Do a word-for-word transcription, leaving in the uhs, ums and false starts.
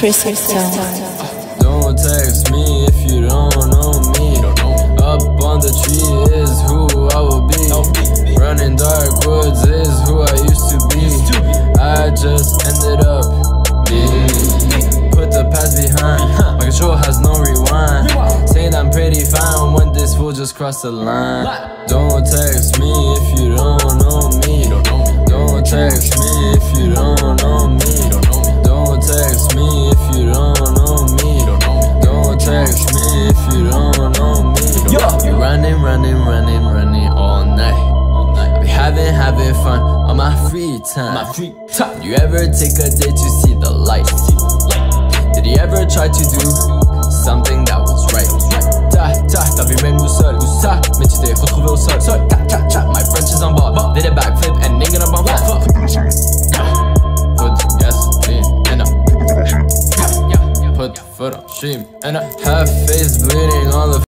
Tristan Sound. Don't text me if you don't know me. Up on the tree is who I will be. Running dark woods is who I used to be. I just ended up being. Put the past behind. My control has no rewind. Saying I'm pretty fine when this fool just crossed the line. Don't text me if you don't know me. Don't text me if you don't know me. Don't text me if you don't know me. Don't text me if you don't know me. Be running, running, running, running all night. I be having, having fun on my free time. Did you ever take a day to see the light? Did you ever try to do something that was right? Ta ta, t'as vu même boussole ou ça, mais tu t'es retrouvé au sol. Sol, ta ta ta, my French is on ball. Did a backflip and nigga up on flat. Put the gasoline in a. Put the foot on stream and a half face bleeding on the